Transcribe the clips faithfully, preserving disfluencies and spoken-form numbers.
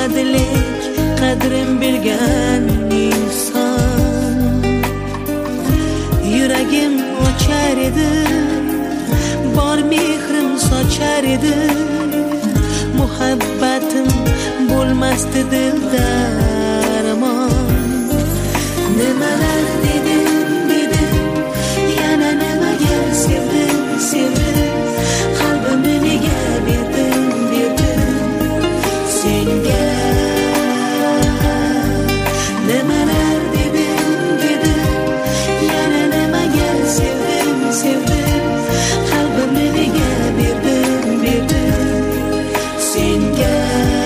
bo'lmadilik qadrim bilgan inson. Yuragim ochar edi, bor mehrim sochar edi, muhabbatim bo'lmasdi dilda armon. Nimalar dedim dedim, yana nimaga sevdim sevdim, qalbimni nega berdim berdim senga. Nimalar dedim dedim, yana nimaga sevdim sevdim, qalbimni nega berdim berdim senga.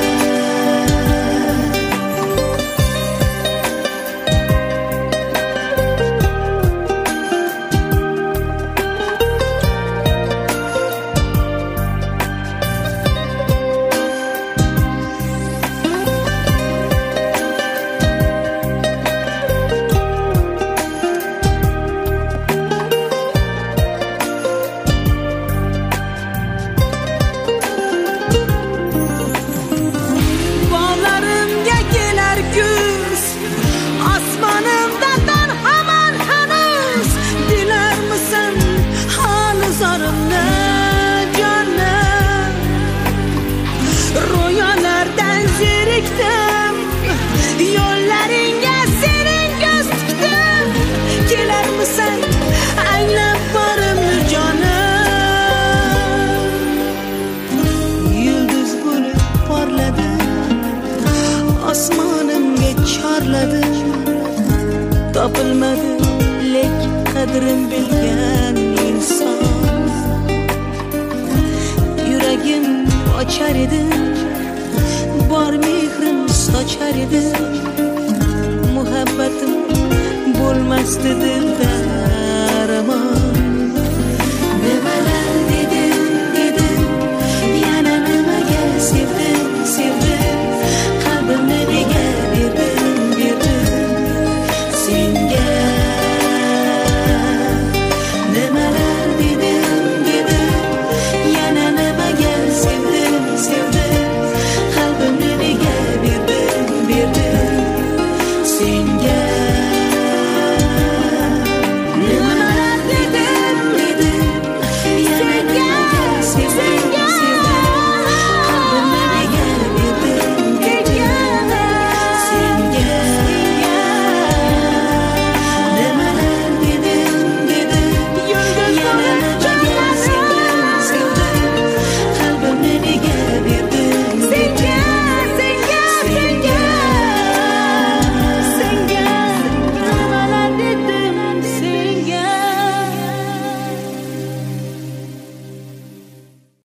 Yo'llaringga sening ko'z tikdim, kelarmisan anglab borimni jonim. Yulduz bo'lib porladi, osmonimga chorladi, topilmadi lek qadrim bilgan inson. Yuragim ochar edi, bor mehrim sochar edi, muhabbatim bo'lmasdi dil